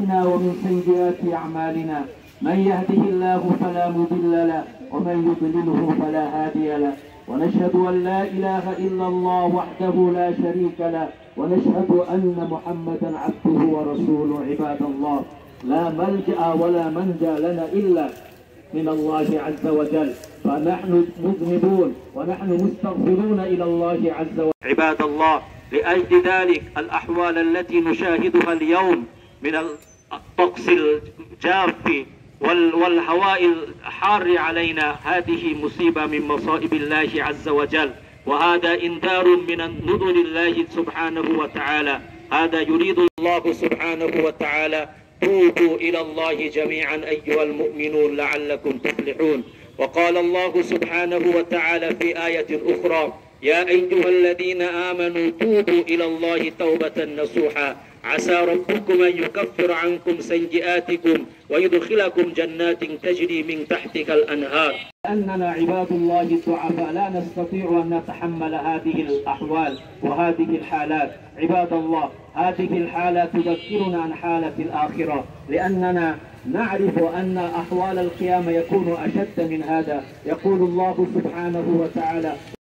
علينا ومن سيئات أعمالنا، من يهده الله فلا مضل له ومن يضلله فلا هادي له، ونشهد أن لا إله إلا الله وحده لا شريك له، ونشهد أن محمدا عبده ورسوله. عباد الله، لا ملجأ ولا منجا لنا إلا من الله عز وجل، فنحن مذنبون ونحن مستغفرون إلى الله عز وجل. عباد الله، لأجل ذلك الأحوال التي نشاهدها اليوم من الطقس الجاف والهواء الحار علينا، هذه مصيبة من مصائب الله عز وجل، وهذا إنذار من نذر الله سبحانه وتعالى. هذا يريد الله سبحانه وتعالى: توبوا إلى الله جميعا أيها المؤمنون لعلكم تفلحون. وقال الله سبحانه وتعالى في آية أخرى: يا أيها الذين آمنوا توبوا إلى الله توبة نصوحا عسى ربكم أن يكفر عنكم سيئاتكم ويدخلكم جنات تجري من تحتها الأنهار. لأننا عباد الله الضعفاء لا نستطيع أن نتحمل هذه الأحوال وهذه الحالات. عباد الله، هذه الحالات تذكرنا عن حالة الآخرة، لأننا نعرف أن أحوال القيامة يكون أشد من هذا. يقول الله سبحانه وتعالى: